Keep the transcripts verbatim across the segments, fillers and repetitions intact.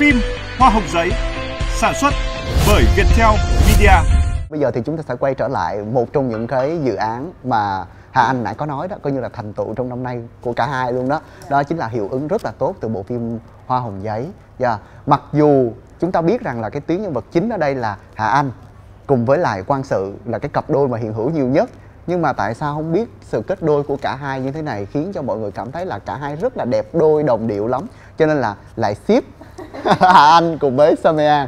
phim Hoa hồng giấy, sản xuất bởi Viettel Media. Bây giờ thì chúng ta sẽ quay trở lại một trong những cái dự án mà Hà Anh nãy có nói đó, coi như là thành tựu trong năm nay của cả hai luôn đó. Đó chính là hiệu ứng rất là tốt từ bộ phim Hoa hồng giấy. Yeah. Mặc dù chúng ta biết rằng là cái tuyến nhân vật chính ở đây là Hà Anh cùng với lại Quang Sự là cái cặp đôi mà hiện hữu nhiều nhất, nhưng mà tại sao không biết sự kết đôi của cả hai như thế này khiến cho mọi người cảm thấy là cả hai rất là đẹp đôi, đồng điệu lắm, cho nên là lại ship Hà Anh cùng với Samean.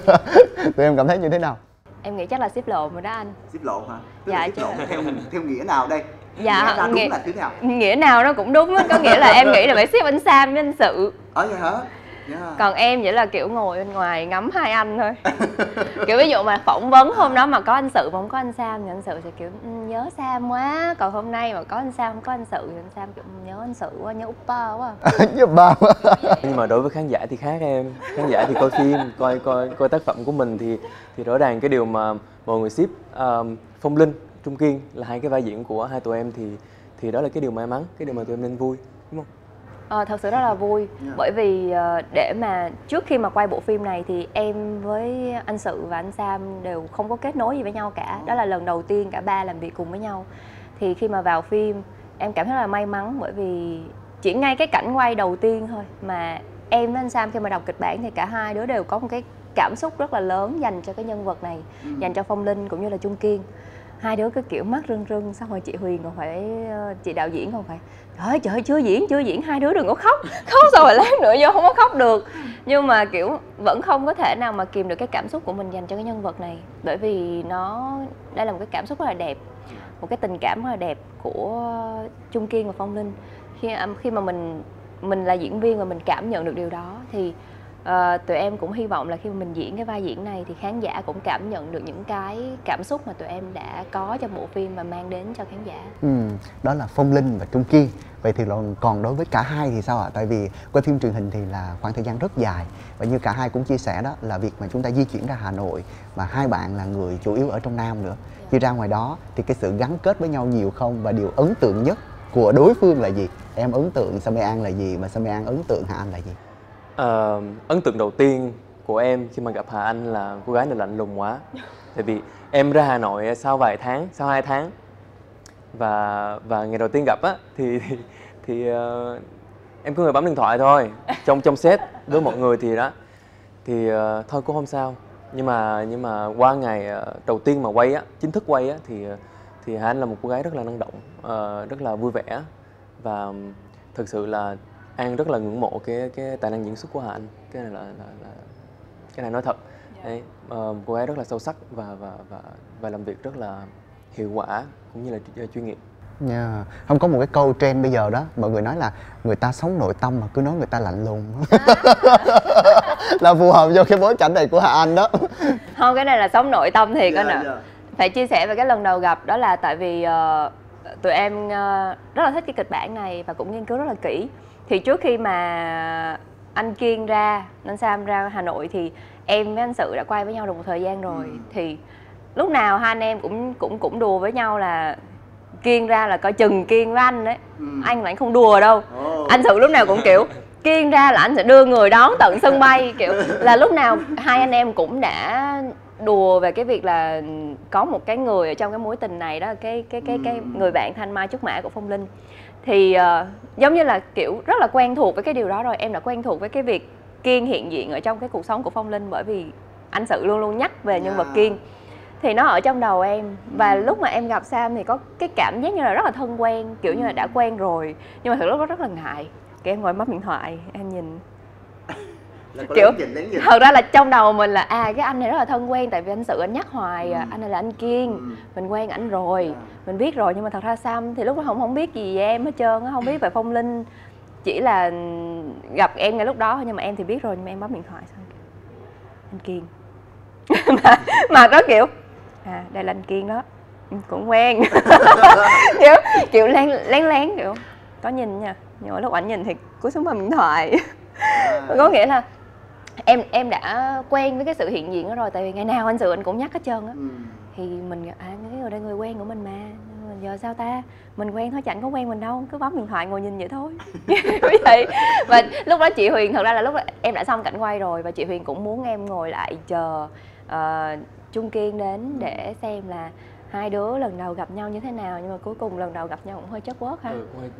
Tụi em cảm thấy như thế nào? Em nghĩ chắc là ship lộn rồi đó anh. Ship lộn hả? Tức dạ, là ship lộn theo, theo nghĩa nào đây? Dạ, nghĩa ra đúng nghĩa, là thế nào? Nghĩa nào nó cũng đúng á, có nghĩa là em nghĩ là phải ship anh Sam với anh Sự. Ờ vậy hả? Yeah. Còn em chỉ là kiểu ngồi bên ngoài ngắm hai anh thôi. Kiểu ví dụ mà phỏng vấn hôm đó mà có anh Sự mà không có anh Sam thì anh Sự sẽ kiểu nhớ Sam quá. Còn hôm nay mà có anh Sam không có anh Sự thì anh Sam kiểu nhớ anh Sự quá, nhớ Uppa quá. Nhớ ba quá. Nhưng mà đối với khán giả thì khác em. Khán giả thì coi phim, coi coi coi tác phẩm của mình thì thì rõ ràng cái điều mà mọi người ship um, Phong Linh, Trung Kiên là hai cái vai diễn của hai tụi em thì thì đó là cái điều may mắn, cái điều mà tụi em nên vui, đúng không? Ờ, thật sự rất là vui. Yeah. Bởi vì uh, để mà trước khi mà quay bộ phim này thì em với anh Sự và anh Sam đều không có kết nối gì với nhau cả. Đó là lần đầu tiên cả ba làm việc cùng với nhau. Thì khi mà vào phim em cảm thấy là may mắn, bởi vì chỉ ngay cái cảnh quay đầu tiên thôi mà em với anh Sam khi mà đọc kịch bản thì cả hai đứa đều có một cái cảm xúc rất là lớn dành cho cái nhân vật này, ừ. dành cho Phong Linh cũng như là Trung Kiên. Hai đứa cứ kiểu mắt rưng rưng, xong rồi chị Huyền còn phải, chị đạo diễn còn phải trời ơi, trời ơi, chưa diễn, chưa diễn, hai đứa đừng có khóc. Khóc xong rồi lát nữa vô không có khóc được. Nhưng mà kiểu vẫn không có thể nào mà kìm được cái cảm xúc của mình dành cho cái nhân vật này. Bởi vì nó, đây là một cái cảm xúc rất là đẹp, một cái tình cảm rất là đẹp của Trung Kiên và Phong Linh. Khi, khi mà mình mình là diễn viên và mình cảm nhận được điều đó thì Uh, tụi em cũng hy vọng là khi mà mình diễn cái vai diễn này thì khán giả cũng cảm nhận được những cái cảm xúc mà tụi em đã có trong bộ phim và mang đến cho khán giả. Ừ, đó là Phong Linh và Trung Kiên. Vậy thì còn đối với cả hai thì sao ạ? Tại vì quay phim truyền hình thì là khoảng thời gian rất dài, và như cả hai cũng chia sẻ đó là việc mà chúng ta di chuyển ra Hà Nội mà hai bạn là người chủ yếu ở trong Nam nữa. Khi ra ngoài đó thì cái sự gắn kết với nhau nhiều không, và điều ấn tượng nhất của đối phương là gì? Em ấn tượng Samean là gì, mà Samean ấn tượng Hà Anh là gì? Uh, ấn tượng đầu tiên của em khi mà gặp Hà Anh là cô gái này lạnh lùng quá. Tại vì em ra Hà Nội sau vài tháng, sau hai tháng, và và ngày đầu tiên gặp á thì thì, thì uh, em cứ ngồi bấm điện thoại thôi trong trong set với mọi người thì đó thì uh, thôi cũng không sao. Nhưng mà nhưng mà qua ngày uh, đầu tiên mà quay á, chính thức quay á thì thì Hà Anh là một cô gái rất là năng động, uh, rất là vui vẻ, và thực sự là An rất là ngưỡng mộ cái cái tài năng diễn xuất của Hà Anh. Cái này là, là, là cái này nói thật. Yeah. Đấy, uh, cô ấy rất là sâu sắc và và và và làm việc rất là hiệu quả cũng như là chuyên nghiệp. Yeah. Không, có một cái câu trend bây giờ đó, mọi người nói là người ta sống nội tâm mà cứ nói người ta lạnh lùng. Là phù hợp cho cái bối cảnh này của Hà Anh đó. Không, cái này là sống nội tâm thiệt anh ạ. Yeah. Phải chia sẻ về cái lần đầu gặp, đó là tại vì uh, tụi em uh, rất là thích cái kịch bản này và cũng nghiên cứu rất là kỹ. Thì trước khi mà anh Kiên ra, anh Sam ra Hà Nội thì em với anh Sự đã quay với nhau được một thời gian rồi. Ừ. Thì lúc nào hai anh em cũng cũng cũng đùa với nhau là Kiên ra là coi chừng Kiên với anh đấy. Ừ. Anh là anh không đùa đâu. Oh. Anh Sự lúc nào cũng kiểu Kiên ra là anh sẽ đưa người đón tận sân bay. Kiểu là lúc nào hai anh em cũng đã đùa về cái việc là có một cái người ở trong cái mối tình này, đó là cái cái cái cái người bạn Thanh Mai Trúc Mã của Phong Linh. Thì uh, giống như là kiểu rất là quen thuộc với cái điều đó rồi. Em đã quen thuộc với cái việc Kiên hiện diện ở trong cái cuộc sống của Phong Linh, bởi vì anh Sự luôn luôn nhắc về nhân vật Kiên. Thì nó ở trong đầu em. Và lúc mà em gặp Sam thì có cái cảm giác như là rất là thân quen, kiểu như là đã quen rồi. Nhưng mà thực lúc đó rất là ngại. Kiểu em ngồi bấm điện thoại, em nhìn kiểu nhìn, nhìn. Thật ra là trong đầu mình là à cái anh này rất là thân quen, tại vì anh Sự anh nhắc hoài à, anh này là anh Kiên, ừ. mình quen ảnh rồi, yeah. mình biết rồi. Nhưng mà thật ra Sam thì lúc đó không không biết gì về em hết trơn á, không biết về Phong Linh, chỉ là gặp em ngay lúc đó. Nhưng mà em thì biết rồi, nhưng mà em bấm điện thoại xong anh Kiên. mà, mà đó kiểu à đây là anh Kiên đó, cũng quen. kiểu kiểu lén lén lén kiểu có nhìn nha, nhưng mà lúc ảnh nhìn thì cúi xuống bấm điện thoại. Có nghĩa là em em đã quen với cái sự hiện diện đó rồi, tại vì ngày nào anh Sự anh cũng nhắc hết trơn á. Ừ. Thì mình à cái người đây người quen của mình mà, giờ sao ta, mình quen thôi, chẳng có quen mình đâu, cứ bấm điện thoại ngồi nhìn vậy thôi. Vậy và lúc đó chị Huyền, thật ra là lúc đó em đã xong cảnh quay rồi và chị Huyền cũng muốn em ngồi lại chờ uh, Trung Kiên đến để xem là hai đứa lần đầu gặp nhau như thế nào, nhưng mà cuối cùng lần đầu gặp nhau cũng hơi chất quớt ha. Ừ, hơi...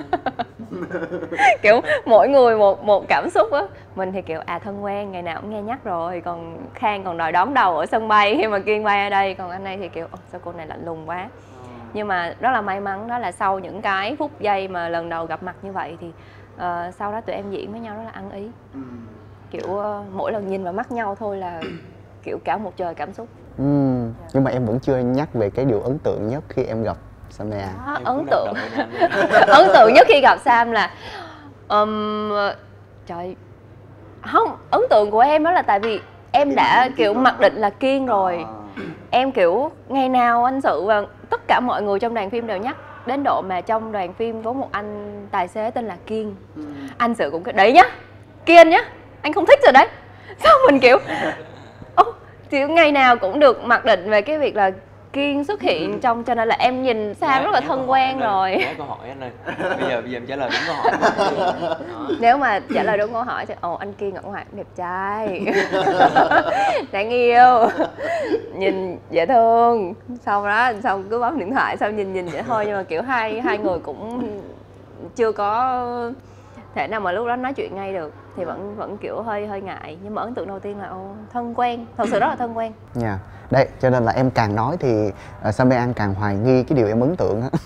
Kiểu mỗi người một một cảm xúc á. Mình thì kiểu à thân quen, ngày nào cũng nghe nhắc rồi, còn Khang còn đòi đón đầu ở sân bay khi mà Kiên bay ở đây, còn anh này thì kiểu sao cô này lạnh lùng quá. Nhưng mà rất là may mắn đó là sau những cái phút giây mà lần đầu gặp mặt như vậy thì uh, sau đó tụi em diễn với nhau rất là ăn ý. Kiểu uh, mỗi lần nhìn vào mắt nhau thôi là kiểu cả một trời cảm xúc. Ừ. Nhưng mà em vẫn chưa nhắc về cái điều ấn tượng nhất khi em gặp Samea. Đó, ấn tượng ấn tượng nhất khi gặp Sam là um, trời không, ấn tượng của em đó là tại vì em đã kiểu mặc định là Kiên rồi. Em kiểu ngày nào anh Sự và tất cả mọi người trong đoàn phim đều nhắc, đến độ mà trong đoàn phim có một anh tài xế tên là Kiên. Anh Sự cũng kiểu đấy nhá, Kiên nhá, anh không thích rồi đấy. Sao mình kiểu ô, kiểu ngày nào cũng được mặc định về cái việc là Kiên xuất hiện trong, cho nên là em nhìn Sam rất là thân quen rồi. Nhớ câu hỏi anh ơi. Bây giờ bây giờ em trả lời đúng câu hỏi. Nếu mà trả lời đúng câu hỏi thì ồ anh Kiên ở ngoài đẹp trai, đáng yêu, nhìn dễ thương. Sau đó xong cứ bấm điện thoại, xong nhìn nhìn vậy thôi, nhưng mà kiểu hai hai người cũng chưa có thể nào mà lúc đó nói chuyện ngay được, thì vẫn vẫn kiểu hơi hơi ngại. Nhưng mà ấn tượng đầu tiên là ô thân quen, thật sự rất là thân quen. Dạ. Yeah. Đấy, cho nên là em càng nói thì uh, Samea càng hoài nghi cái điều em ấn tượng á.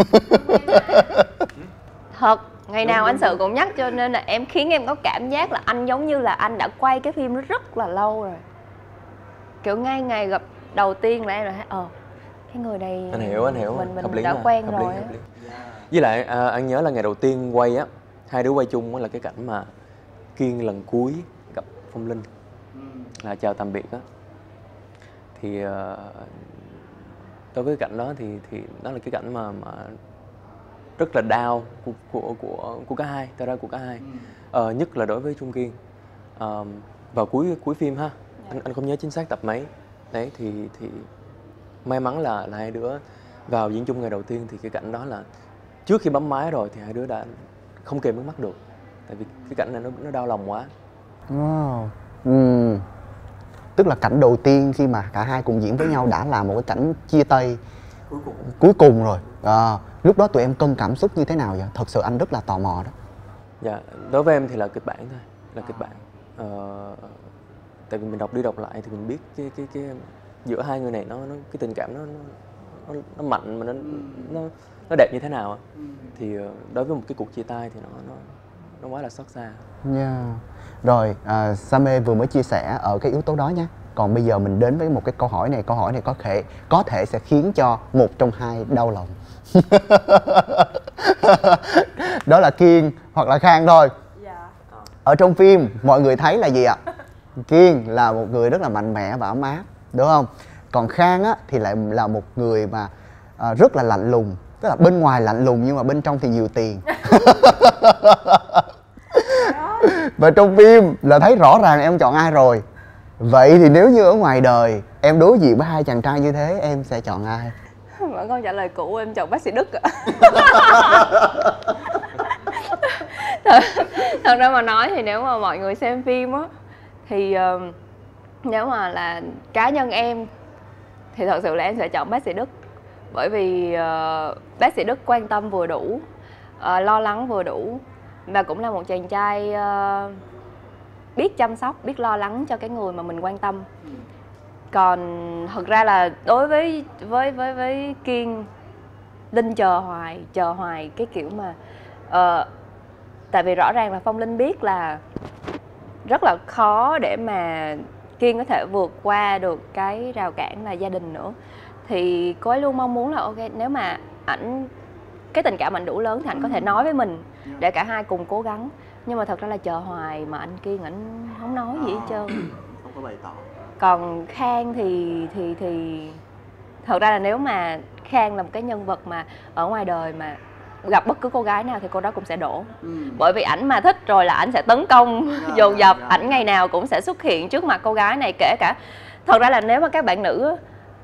Thật, ngày nào anh Sự cũng nhắc, cho nên là em khiến em có cảm giác là anh giống như là anh đã quay cái phim rất là lâu rồi. Kiểu ngay ngày gặp đầu tiên là em là ờ cái người này Anh hiểu, anh hiểu. Mình mình hợp lý đã mà. quen hợp rồi. Lý, hợp lý. Với lại à, anh nhớ là ngày đầu tiên quay á, hai đứa quay chung á là cái cảnh mà Kiên lần cuối gặp Phong Linh là chào tạm biệt á. Thì uh, đối với cái cảnh đó thì thì đó là cái cảnh mà mà rất là đau của của của của cả hai, thật ra của cả hai. Uh, nhất là đối với Trung Kiên. Uh, vào cuối cuối phim ha, anh anh không nhớ chính xác tập mấy. Đấy thì thì may mắn là là hai đứa vào diễn chung ngày đầu tiên, thì cái cảnh đó là trước khi bấm máy rồi thì hai đứa đã không kìm nước mắt được, tại vì cái cảnh này nó nó đau lòng quá. Wow. Ừ. Tức là cảnh đầu tiên khi mà cả hai cùng diễn với nhau đã là một cái cảnh chia tay cuối cùng, cuối cùng rồi. À, lúc đó tụi em cân cảm xúc như thế nào vậy? Thật sự anh rất là tò mò đó. Dạ, đối với em thì là kịch bản thôi, là kịch bản. Ờ, tại vì mình đọc đi đọc lại thì mình biết cái cái cái giữa hai người này nó nó cái tình cảm nó nó nó, nó mạnh mà nó nó nó đẹp như thế nào. Thì đối với một cái cuộc chia tay thì nó nó nó quá là xót xa. Yeah. Rồi, à, Samea vừa mới chia sẻ ở cái yếu tố đó nhé. Còn bây giờ mình đến với một cái câu hỏi này. Câu hỏi này có thể có thể sẽ khiến cho một trong hai đau lòng. Đó là Kiên hoặc là Khang thôi. Dạ. Ở trong phim mọi người thấy là gì ạ? Kiên là một người rất là mạnh mẽ và ấm áp, đúng không? Còn Khang á, thì lại là một người mà à, rất là lạnh lùng. Tức là bên ngoài lạnh lùng nhưng mà bên trong thì nhiều tiền. Và trong phim là thấy rõ ràng em chọn ai rồi. Vậy thì nếu như ở ngoài đời em đối diện với hai chàng trai như thế, em sẽ chọn ai? Vẫn câu trả lời cũ, em chọn bác sĩ Đức ạ. thật, thật ra mà nói thì nếu mà mọi người xem phim á, thì uh, nếu mà là cá nhân em thì thật sự là em sẽ chọn bác sĩ Đức. Bởi vì uh, bác sĩ Đức quan tâm vừa đủ, uh, lo lắng vừa đủ, và cũng là một chàng trai uh, biết chăm sóc, biết lo lắng cho cái người mà mình quan tâm. Còn thật ra là đối với với với với Kiên, Linh chờ hoài, chờ hoài cái kiểu mà uh, tại vì rõ ràng là Phong Linh biết là rất là khó để mà Kiên có thể vượt qua được cái rào cản là gia đình nữa. Thì cô ấy luôn mong muốn là ok, nếu mà ảnh cái tình cảm ảnh đủ lớn thì ảnh có thể nói với mình để cả hai cùng cố gắng. Nhưng mà thật ra là chờ hoài mà anh Kiên ảnh không nói gì hết trơn, không có bày tỏ. Còn Khang thì thì thì thật ra là nếu mà Khang là một cái nhân vật mà ở ngoài đời mà gặp bất cứ cô gái nào thì cô đó cũng sẽ đổ. Ừ. Bởi vì ảnh mà thích rồi là ảnh sẽ tấn công dồn dập, ảnh ngày nào cũng sẽ xuất hiện trước mặt cô gái này. Kể cả thật ra là nếu mà các bạn nữ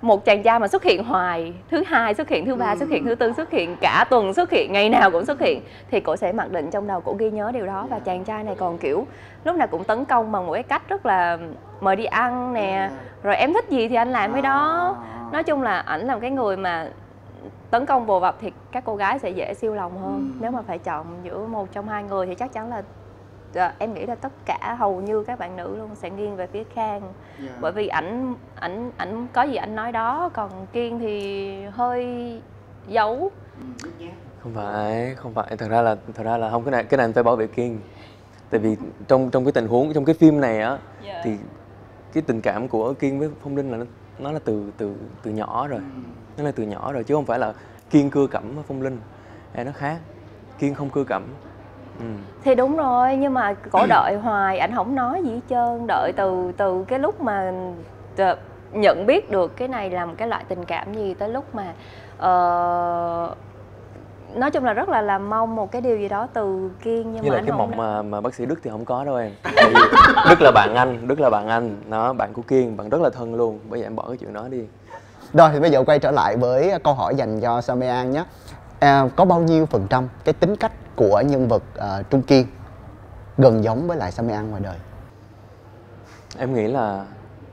một chàng trai mà xuất hiện hoài, thứ hai xuất hiện, thứ ba xuất hiện, thứ tư xuất hiện, cả tuần xuất hiện, ngày nào cũng xuất hiện, thì cổ sẽ mặc định trong đầu cổ ghi nhớ điều đó. Và chàng trai này còn kiểu lúc nào cũng tấn công bằng một cái cách rất là mời đi ăn nè, rồi em thích gì thì anh làm cái đó. Nói chung là ảnh là cái người mà tấn công vồ vập thì các cô gái sẽ dễ siêu lòng hơn. Nếu mà phải chọn giữa một trong hai người thì chắc chắn là à, em nghĩ là tất cả hầu như các bạn nữ luôn sẽ nghiêng về phía Khang. Yeah. Bởi vì ảnh ảnh ảnh có gì ảnh nói đó, còn Kiên thì hơi giấu. Không phải, không phải, thật ra là thật ra là không, cái này cái này anh phải bảo vệ Kiên. Tại vì trong trong cái tình huống trong cái phim này á, yeah, thì cái tình cảm của Kiên với Phong Linh là nó, nó là từ từ từ nhỏ rồi. Mm. Nó là từ nhỏ rồi chứ không phải là Kiên cưa cẩm với Phong Linh. À, nó khác. Kiên không cưa cẩm. Ừ. Thì đúng rồi, nhưng mà cổ đợi hoài ảnh không nói gì hết trơn, đợi từ từ cái lúc mà nhận biết được cái này là một cái loại tình cảm gì tới lúc mà uh, nói chung là rất là làm mong một cái điều gì đó từ Kiên. Nhưng như mà là anh cái không mộng mà mà bác sĩ Đức thì không có đâu em. Đức là bạn anh, Đức là bạn anh, nó bạn của Kiên, bạn rất là thân luôn. Bây giờ em bỏ cái chuyện đó đi. Rồi thì bây giờ quay trở lại với câu hỏi dành cho Sami An nhé. À, có bao nhiêu phần trăm cái tính cách của nhân vật uh, Trung Kiên gần giống với lại Sami An ngoài đời? Em nghĩ là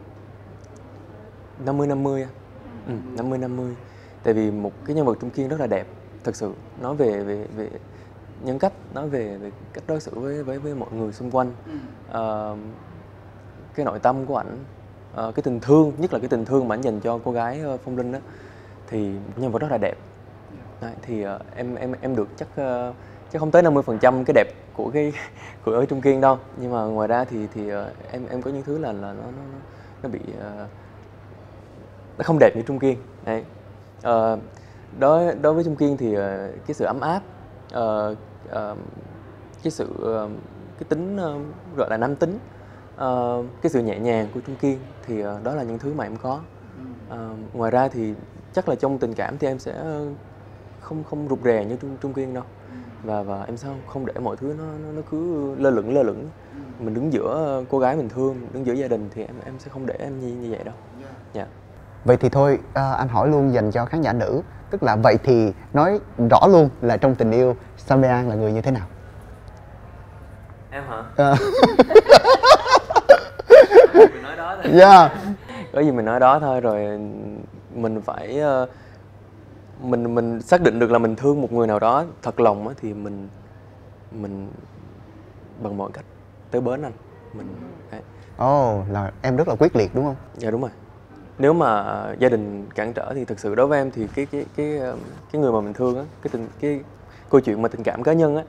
năm mươi năm mươi. Ừ, năm mươi năm mươi. Tại vì một cái nhân vật Trung Kiên rất là đẹp, thật sự. Nói về về về nhân cách, nói về, về cách đối xử với với với mọi người xung quanh. Uh, cái nội tâm của ảnh, uh, cái tình thương, nhất là cái tình thương mà ảnh dành cho cô gái uh, Phong Linh đó, thì nhân vật rất là đẹp. Đấy, thì uh, em em em được chắc uh, chắc không tới năm mươi phần trăm cái đẹp của cái của ở Trung Kiên đâu, nhưng mà ngoài ra thì thì uh, em em có những thứ là là nó nó nó bị uh, nó không đẹp như Trung Kiên. Đấy. Uh, đối đối với Trung Kiên thì uh, cái sự ấm áp, uh, uh, cái sự uh, cái tính uh, gọi là nam tính, uh, cái sự nhẹ nhàng của Trung Kiên thì uh, đó là những thứ mà em có. Uh, ngoài ra thì chắc là trong tình cảm thì em sẽ uh, không không rụt rè như Trung, Trung Kiên đâu, và và em sao không để mọi thứ nó nó, nó cứ lơ lửng lơ lửng. Mình đứng giữa cô gái mình thương, đứng giữa gia đình thì em em sẽ không để em như như vậy đâu. Dạ. Yeah. Vậy thì thôi, à, anh hỏi luôn dành cho khán giả nữ, tức là vậy thì nói rõ luôn là trong tình yêu Sami An là người như thế nào? Em hả? À. Mình nói đó thôi. Yeah. Có gì mình nói đó thôi, rồi mình phải uh, mình mình xác định được là mình thương một người nào đó thật lòng á, thì mình mình bằng mọi cách tới bến anh. Mình Ồ, oh, là em rất là quyết liệt đúng không? Dạ đúng rồi. Nếu mà gia đình cản trở thì thực sự đối với em thì cái cái cái cái người mà mình thương á, cái tình cái câu chuyện mà tình cảm cá nhân á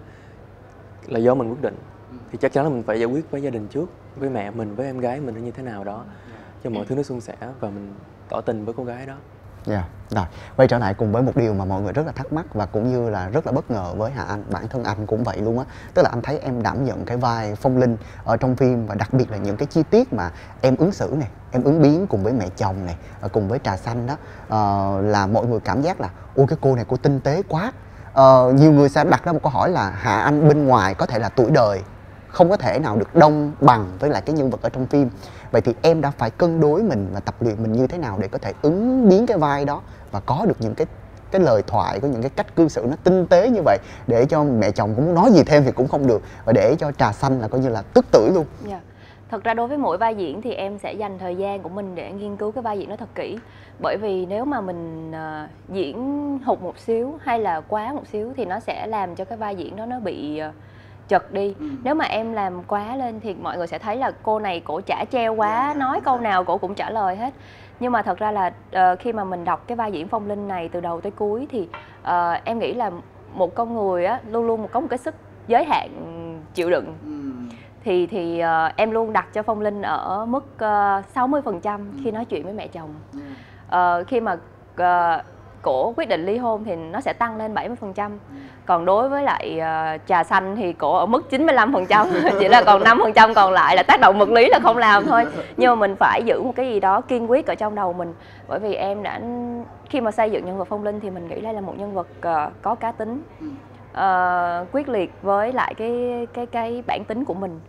là do mình quyết định, thì chắc chắn là mình phải giải quyết với gia đình trước, với mẹ mình, với em gái mình như thế nào đó cho mọi thứ nó suôn sẻ và mình tỏ tình với cô gái đó. Dạ, yeah. Rồi, quay trở lại cùng với một điều mà mọi người rất là thắc mắc và cũng như là rất là bất ngờ với Hà Anh. Bản thân anh cũng vậy luôn á. Tức là anh thấy em đảm nhận cái vai Phong Linh ở trong phim, và đặc biệt là những cái chi tiết mà em ứng xử này, em ứng biến cùng với mẹ chồng này, cùng với Trà Xanh đó, uh, là mọi người cảm giác là ôi cái cô này cô tinh tế quá. Uh, nhiều người sẽ đặt ra một câu hỏi là Hà Anh bên ngoài có thể là tuổi đời không có thể nào được đông bằng với lại cái nhân vật ở trong phim. Vậy thì em đã phải cân đối mình và tập luyện mình như thế nào để có thể ứng biến cái vai đó và có được những cái cái lời thoại, có những cái cách cư xử nó tinh tế như vậy, để cho mẹ chồng cũng muốn nói gì thêm thì cũng không được, và để cho Trà Xanh là coi như là tức tưởi luôn. Yeah. Thật ra đối với mỗi vai diễn thì em sẽ dành thời gian của mình để nghiên cứu cái vai diễn đó thật kỹ. Bởi vì nếu mà mình uh, diễn hụt một xíu hay là quá một xíu thì nó sẽ làm cho cái vai diễn đó nó bị uh, chật đi. Ừ. Nếu mà em làm quá lên thì mọi người sẽ thấy là cô này cổ chả treo quá, yeah, nói câu nào cổ cũng trả lời hết. Nhưng mà thật ra là uh, khi mà mình đọc cái vai diễn Phong Linh này từ đầu tới cuối thì uh, em nghĩ là một con người á luôn luôn có một cái sức giới hạn chịu đựng. Ừ. Thì thì uh, em luôn đặt cho Phong Linh ở mức uh, sáu mươi phần trăm khi nói chuyện với mẹ chồng. Uh, khi mà uh, cổ quyết định ly hôn thì nó sẽ tăng lên bảy mươi phần trăm. Còn đối với lại uh, Trà Xanh thì cổ ở mức chín mươi lăm phần trăm. Chỉ là còn năm phần trăm còn lại là tác động vật lý là không làm thôi. Nhưng mà mình phải giữ một cái gì đó kiên quyết ở trong đầu mình. Bởi vì em đã khi mà xây dựng nhân vật Phong Linh thì mình nghĩ đây là một nhân vật uh, có cá tính, uh, quyết liệt với lại cái cái cái bản tính của mình.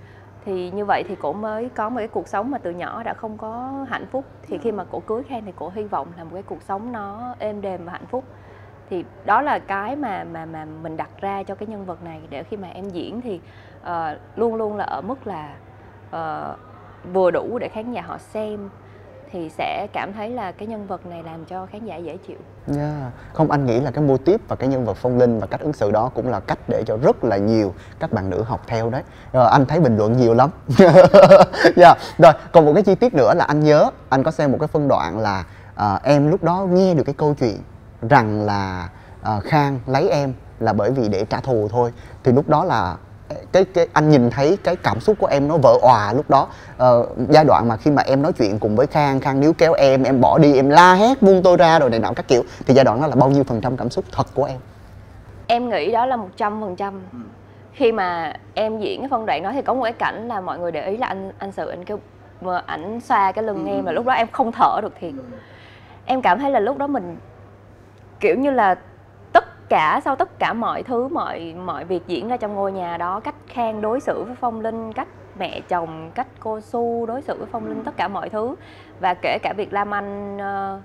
Thì như vậy thì cổ mới có một cái cuộc sống mà từ nhỏ đã không có hạnh phúc. Thì khi mà cổ cưới Khang thì cổ hy vọng là một cái cuộc sống nó êm đềm và hạnh phúc. Thì đó là cái mà mà mà mình đặt ra cho cái nhân vật này, để khi mà em diễn thì uh, luôn luôn là ở mức là uh, vừa đủ để khán giả họ xem, thì sẽ cảm thấy là cái nhân vật này làm cho khán giả dễ chịu. Yeah. Không, anh nghĩ là cái mô típ và cái nhân vật Phong Linh và cách ứng xử đó cũng là cách để cho rất là nhiều các bạn nữ học theo đấy. Rồi, anh thấy bình luận nhiều lắm. Yeah. Rồi, còn một cái chi tiết nữa là anh nhớ, anh có xem một cái phân đoạn là uh, em lúc đó nghe được cái câu chuyện rằng là uh, Khang lấy em là bởi vì để trả thù thôi. Thì lúc đó là cái cái anh nhìn thấy cái cảm xúc của em nó vỡ òa lúc đó. Ờ, giai đoạn mà khi mà em nói chuyện cùng với Khang, Khang níu kéo em, em bỏ đi, em la hét buông tôi ra rồi này nọ các kiểu, thì giai đoạn đó là bao nhiêu phần trăm cảm xúc thật của em? Em nghĩ đó là một trăm phần trăm. Khi mà em diễn cái phân đoạn đó thì có một cái cảnh là mọi người để ý là anh anh Sự anh kêu mà ảnh xoa cái lưng em, mà lúc đó em không thở được thiệt. Em cảm thấy là lúc đó mình kiểu như là tất cả sau tất cả mọi thứ, mọi mọi việc diễn ra trong ngôi nhà đó, cách Khang đối xử với Phong Linh, cách mẹ chồng, cách cô Su đối xử với Phong Linh, tất cả mọi thứ, và kể cả việc Lam Anh uh,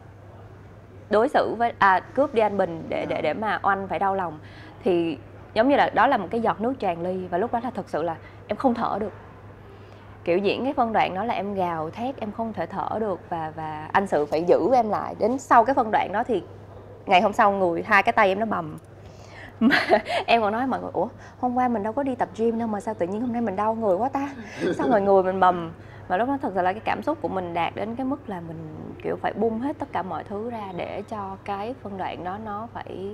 đối xử với à cướp đi anh Bình để để để mà Oanh phải đau lòng, thì giống như là đó là một cái giọt nước tràn ly. Và lúc đó là thật sự là em không thở được. Kiểu diễn cái phân đoạn đó là em gào thét, em không thể thở được, và và anh Sự phải giữ em lại. Đến sau cái phân đoạn đó thì ngày hôm sau người hai cái tay em nó bầm. Mà em còn nói mọi người, ủa hôm qua mình đâu có đi tập gym đâu mà sao tự nhiên hôm nay mình đau người quá ta, sao mọi người mình bầm. Mà lúc đó thật sự là cái cảm xúc của mình đạt đến cái mức là mình kiểu phải bung hết tất cả mọi thứ ra để cho cái phân đoạn đó nó phải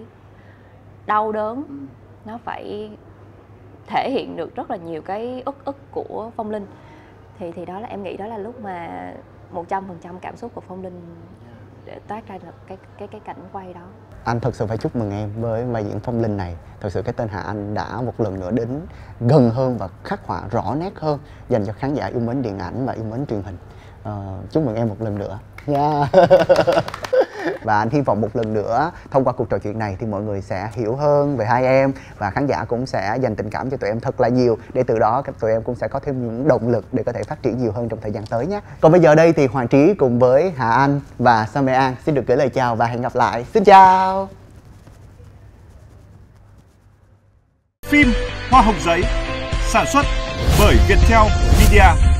đau đớn, nó phải thể hiện được rất là nhiều cái uất ức của Phong Linh. Thì thì đó là em nghĩ đó là lúc mà một trăm phần trăm cảm xúc của Phong Linh để toát ra được cái cái cái cảnh quay đó. Anh thật sự phải chúc mừng em với vai diễn Phong Linh này. Thật sự cái tên Hà Anh đã một lần nữa đến gần hơn và khắc họa rõ nét hơn dành cho khán giả yêu mến điện ảnh và yêu mến truyền hình. Uh, chúc mừng em một lần nữa. Yeah. Và anh hy vọng một lần nữa thông qua cuộc trò chuyện này thì mọi người sẽ hiểu hơn về hai em, và khán giả cũng sẽ dành tình cảm cho tụi em thật là nhiều, để từ đó các tụi em cũng sẽ có thêm những động lực để có thể phát triển nhiều hơn trong thời gian tới nhé. Còn bây giờ đây thì Hoàng Trí cùng với Hà Anh và Sa Mê An xin được gửi lời chào và hẹn gặp lại. Xin chào. Phim Hoa Hồng Giấy sản xuất bởi Viettel Media.